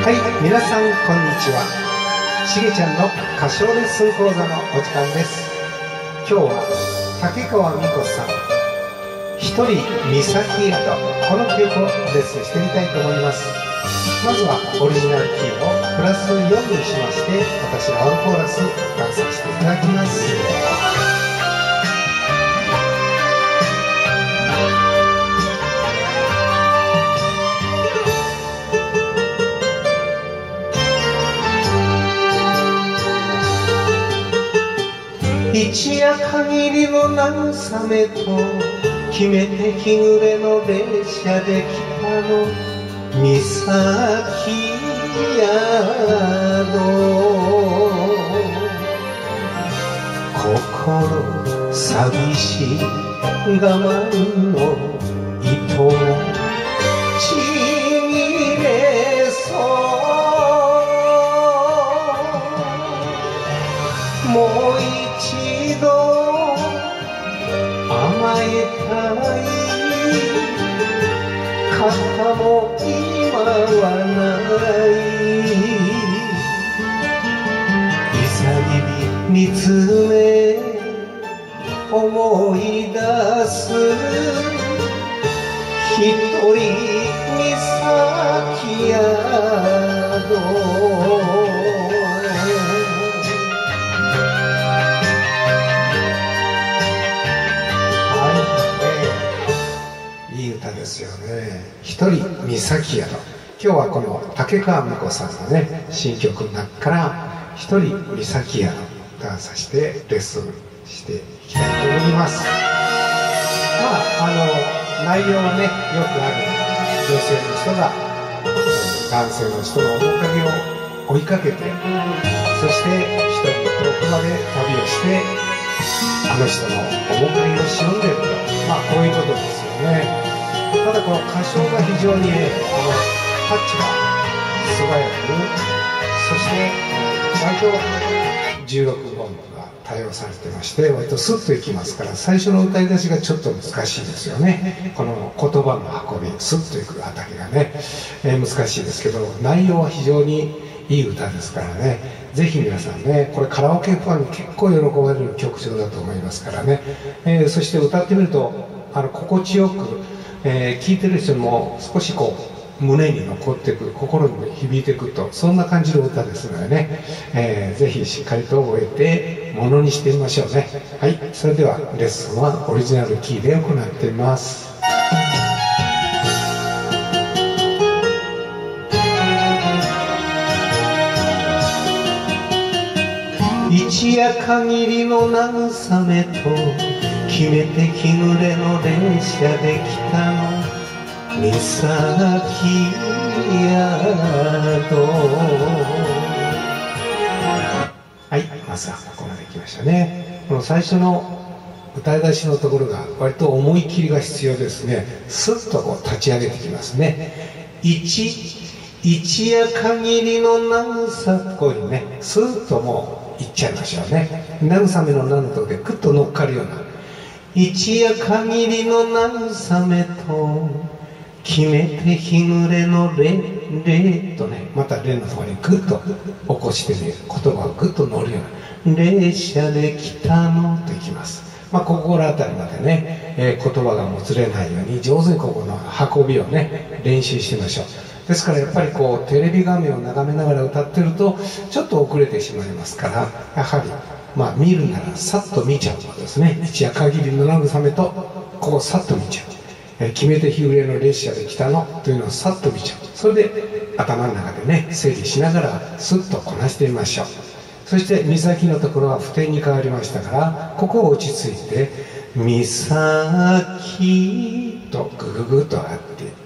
はい、皆さんこんにちは。しげちゃんの歌唱レッスン講座のお時間です。今日は竹川美子さん「ひとり岬宿」この曲をレッスンしてみたいと思います。まずはオリジナルキーをプラス4にしまして、私がワンコーラス歌わさせていただきます。一夜限りの慰めと決めて日暮れの列車で来たの岬宿。心寂しい我慢の糸もちぎれそう。もう一度甘えたい。肩も今はない。潔みつめ思い出すひとり岬宿。ですよね。ひとり岬宿。今日はこの竹川美子さんのね新曲の中からひとり岬宿歌わさせてレッスンしていきたいと思います。内容はねよくある女性の人が男性の人の面影を追いかけて、そして一人遠くまで旅をしてあの人の面影を忍んでいると、こういうことですよね。ただこの歌唱が非常にね、タッチが素早く、そして割と16音が対応されてまして、割とスッといきますから、最初の歌い出しがちょっと難しいですよね。この言葉の運び、スッといくあたりがね、難しいですけど、内容は非常にいい歌ですからね、ぜひ皆さんね、これカラオケファンに結構喜ばれる曲調だと思いますからね、そして歌ってみると心地よく聴いてる人も少しこう胸に残ってくる、心に響いてくると、そんな感じの歌ですのでね、ぜひしっかりと覚えてものにしてみましょうね。はい、それではレッスンはオリジナルキーで行っています。一夜限りの慰めと決めて日暮れの列車で来たの岬宿。はい、まずはここまで来ましたね。この最初の歌い出しのところが割と思い切りが必要ですね。スッとこう立ち上げてきますね。一夜限りの慰め、こういうふうにねスッともういっちゃいましょうね。慰めの何のとこでクッと乗っかるような、一夜限りの慰めと決めて日暮れのレとね、またレのところにグッと起こしてね、言葉がグッと乗るような、列車で来たのといきます。心当たりまでね、言葉がもつれないように上手にここの運びをね練習してみましょう。ですからやっぱりこうテレビ画面を眺めながら歌ってるとちょっと遅れてしまいますから、やはり見るならさっと見ちゃうことですね。一夜限りの慰めとここをさっと見ちゃう、決めて日暮れの列車で来たのというのをさっと見ちゃう。それで頭の中でね整理しながらスッとこなしてみましょう。そして岬のところは不点に変わりましたから、ここを落ち着いて岬とグググッと上がっていって、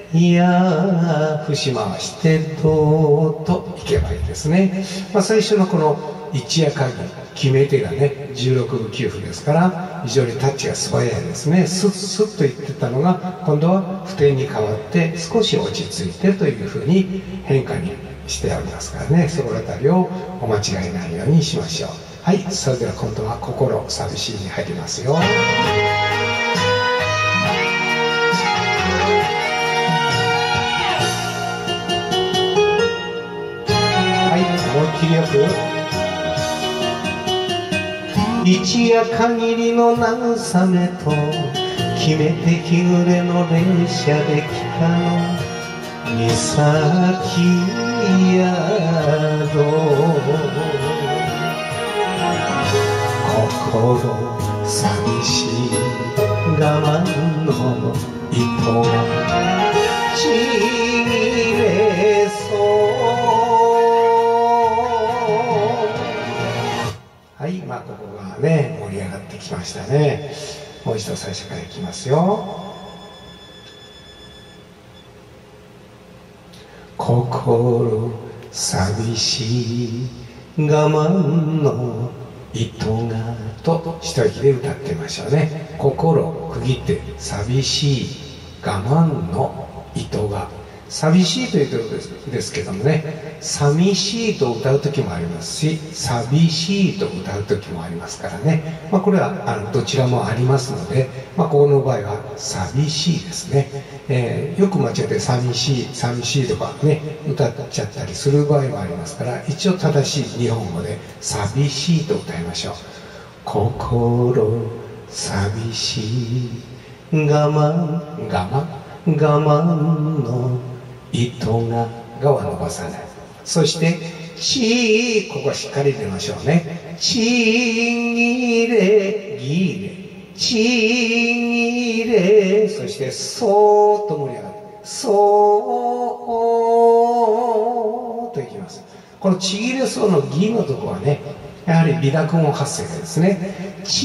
いや節回してどーっといけばいいですね。最初のこの一夜限り決め手がね16分9分ですから、非常にタッチが素早いですね。スッスッといってたのが今度は不点に変わって少し落ち着いてというふうに変化にしておりますからね、そのあたりをお間違いないようにしましょう。はい、それでは今度は心寂しいに入りますよ。 りよく。一夜限りの慰めと決めて日暮れの列車で来たの三崎宿。心寂しい我慢の糸がちぎれそう。はい、まあここがね盛り上がってきましたね。もう一度最初からいきますよ。心寂しい我慢の糸がと一息で歌ってみましょうね。心区切って寂しい我慢の糸が。寂しいということですけどもね、寂しいと歌う時もありますし、寂しいと歌う時もありますからね、これはどちらもありますので、ここの場合は寂しいですね。よく間違って寂しい寂しいとかね歌っちゃったりする場合もありますから、一応正しい日本語で寂しいと歌いましょう。心寂しい我慢の糸ががは伸ばさない。そしてちここはしっかり出ましょうね。ちぎれぎれちぎれ、そしてそーっと盛り上がってそーっといきます。このちぎれそうのぎのところはね、やはり微濁音発声ですね。ち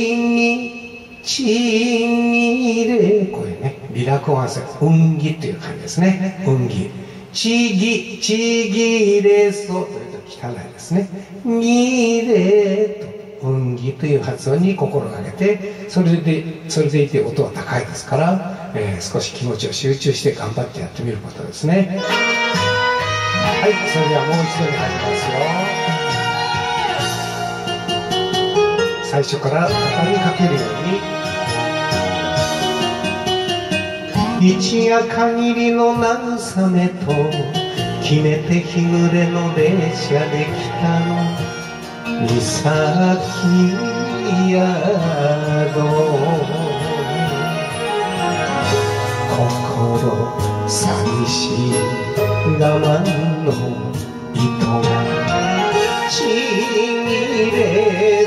ぎれ、これね微濁音発声、うんぎっていう感じですね。うんぎちぎれそうというと汚いですね。ぎれとうんぎという発音に心がけて、それでいて音は高いですから、少し気持ちを集中して頑張ってやってみることですね。はい、それではもう一度に入りますよ。最初から畳みかけるように、一夜限りの慰めと決めて日暮れの列車で来たの三崎宿。心寂しい我慢の糸がちぎれ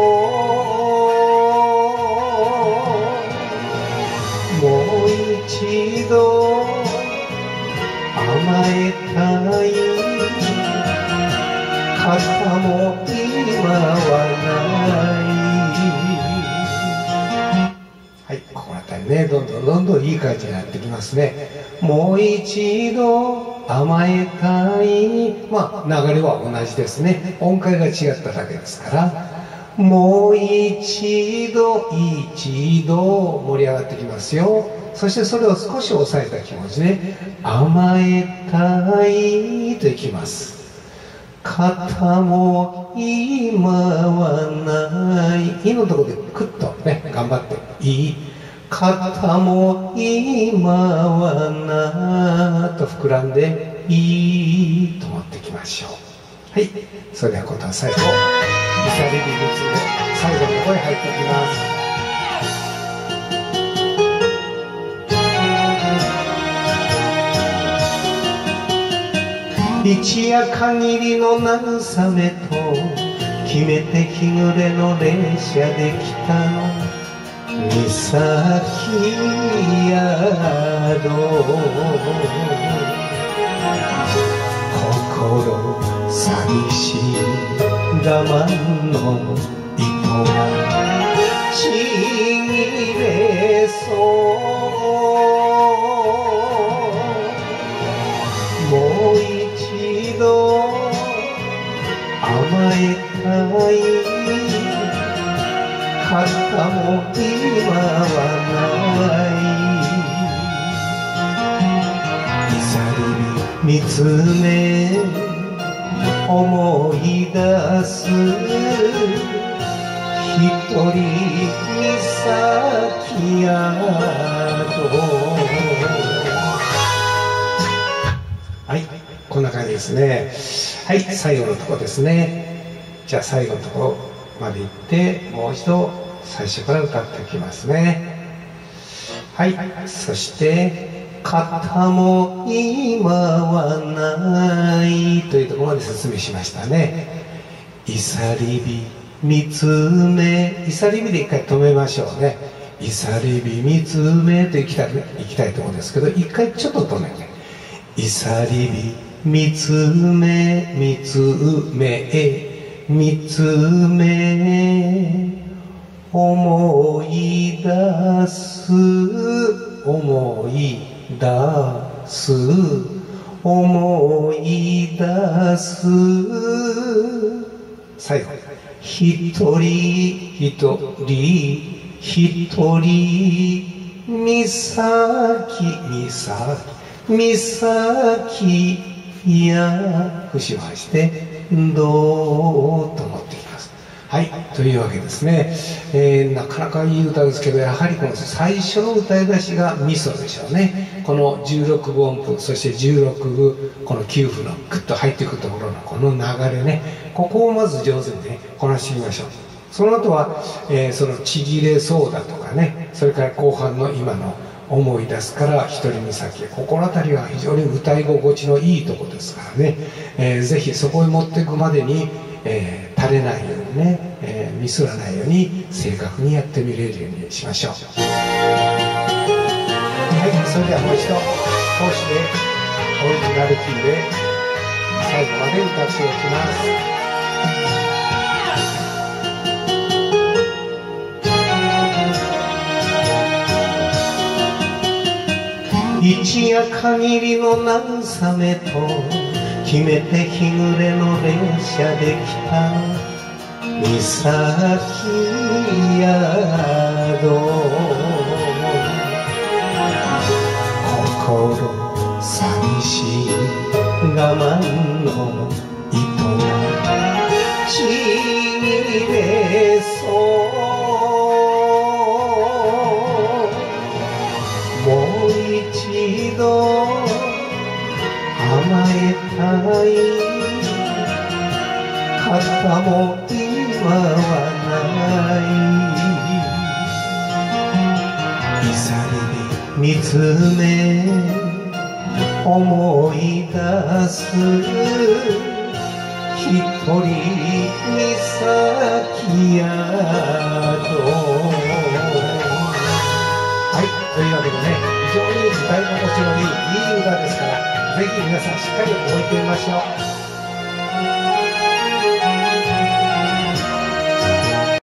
そうもう一度甘えたい肩も今はない。はい、ここら辺ね、どんどんいい感じになってきますね。もう一度甘えたい、流れは同じですね。音階が違っただけですから、もう一度盛り上がってきますよ。そしてそれを少し抑えた気持ちで甘えたいといきます。肩も今はないのところでクッとね頑張っていい。肩も今はなと膨らんでいいと持ってきましょう。はい、それでは今度は最後リサリリルツで最後の声入っていきます。一夜限りの慰めと決めて日暮れの列車で来たの三崎宿。心寂しい我慢の糸がちぎれそうもう一度甘えたい肩も今はないさり見つめ思い出す一人三崎宿。はい、 こんな感じですね。はい、最後のとこですね。じゃあ最後のところまで行ってもう一度最初から歌っていきますね。はい、そして「肩も今はない」というところまで説明しましたね。いさりび見つめ、いさりびで一回止めましょうね。いさりび見つめといきたいところですけど、一回ちょっと止めて、いさりび見つめ見つめ見つめ思い出す思い出す思い出す。最後、一人一人一人みさきみさきみさきや節を発してどうと思っていきます。はい、というわけですね。なかなかいい歌ですけど、やはりこの最初の歌い出しがミソでしょうね。この16分音符、そして16分、この9分のグッと入ってくるところのこの流れね、ここをまず上手にね、こなしてみましょう。その後は、そのちぎれそうだとかね、それから後半の今の思い出すから一人岬、ここの辺りは非常に歌い心地のいいとこですからね、ぜひそこへ持っていくまでに、垂れないようにね、ミスらないように正確にやってみれるようにしましょう。はい、それではもう一度通しでオリジナルキーで最後まで歌っておきます。一夜限りの慰めと決めて日暮れの列車で来た三崎宿、心寂しい我慢の糸がちぎれそうもう一度甘えたい肩も今はないいさりび見つめ思い出す一人岬宿。はい、というわけでね、非常に歌い心地のいい歌ですから、ぜひ皆さんしっかり覚えてみましょう。